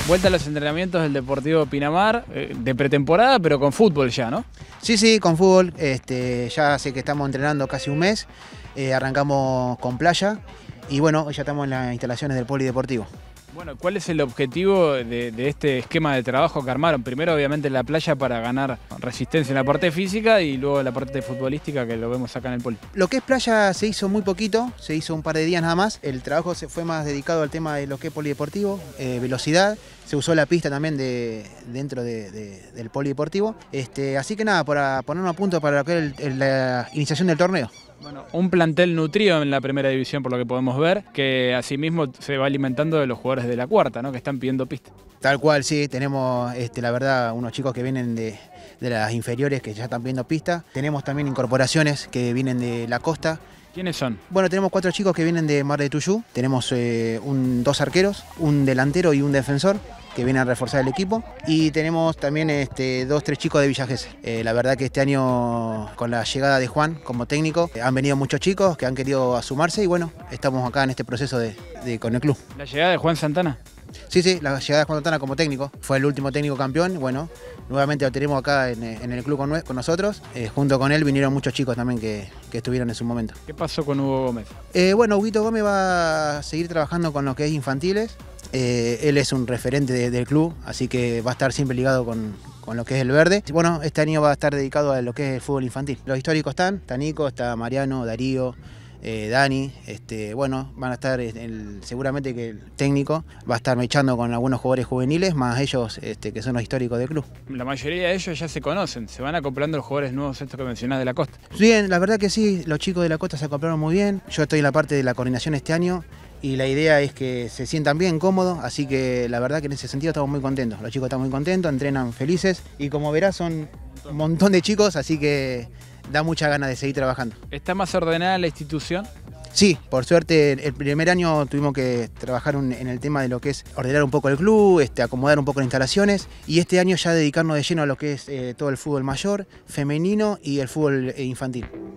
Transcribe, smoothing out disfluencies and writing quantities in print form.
Vuelta a los entrenamientos del Deportivo Pinamar, de pretemporada, pero con fútbol ya, ¿no? Sí, con fútbol. Ya sé que estamos entrenando casi un mes. Arrancamos con playa y bueno, ya estamos en las instalaciones del polideportivo. Bueno, ¿cuál es el objetivo de este esquema de trabajo que armaron? Primero, obviamente, la playa para ganar resistencia en la parte física y luego la parte futbolística que lo vemos acá en el poli. Lo que es playa se hizo muy poquito, se hizo un par de días nada más. El trabajo se fue más dedicado al tema de lo que es polideportivo, velocidad. Se usó la pista también dentro del polideportivo. Así que nada, para ponernos a punto para lo que es la iniciación del torneo. Bueno, un plantel nutrido en la primera división por lo que podemos ver, que asimismo se va alimentando de los jugadores de la cuarta, ¿no? Que están pidiendo pista. Tal cual, sí, tenemos la verdad unos chicos que vienen de las inferiores que ya están pidiendo pista. Tenemos también incorporaciones que vienen de la costa. ¿Quiénes son? Bueno, tenemos 4 chicos que vienen de Mar de Tuyú, tenemos 2 arqueros, un delantero y un defensor que vienen a reforzar el equipo, y tenemos también 2-3 chicos de Villa Gesell. La verdad que este año, con la llegada de Juan como técnico, han venido muchos chicos que han querido sumarse y bueno, estamos acá en este proceso con el club. ¿La llegada de Juan Santana? Sí, la llegada de Juan Santana como técnico, fue el último técnico campeón, bueno, nuevamente lo tenemos acá en el club con nosotros. Junto con él vinieron muchos chicos también que estuvieron en su momento. ¿Qué pasó con Hugo Gómez? Bueno, Huguito Gómez va a seguir trabajando con lo que es infantiles. Él es un referente del club, así que va a estar siempre ligado con lo que es el verde. Bueno, este año va a estar dedicado a lo que es el fútbol infantil. Los históricos está Nico, está Mariano, Darío, Dani. Bueno, van a estar seguramente que el técnico va a estar mechando con algunos jugadores juveniles, más ellos que son los históricos del club. La mayoría de ellos ya se conocen, se van acoplando los jugadores nuevos estos que mencionás de la costa. Bien, la verdad que sí, los chicos de la costa se acoplaron muy bien. Yo estoy en la parte de la coordinación este año y la idea es que se sientan bien, cómodos, así que la verdad que en ese sentido estamos muy contentos. Los chicos están muy contentos, entrenan felices y como verás son un montón de chicos, así que da mucha ganas de seguir trabajando. ¿Está más ordenada la institución? Sí, por suerte el primer año tuvimos que trabajar en el tema de lo que es ordenar un poco el club, acomodar un poco las instalaciones, y este año ya dedicarnos de lleno a lo que es todo el fútbol mayor, femenino y el fútbol infantil.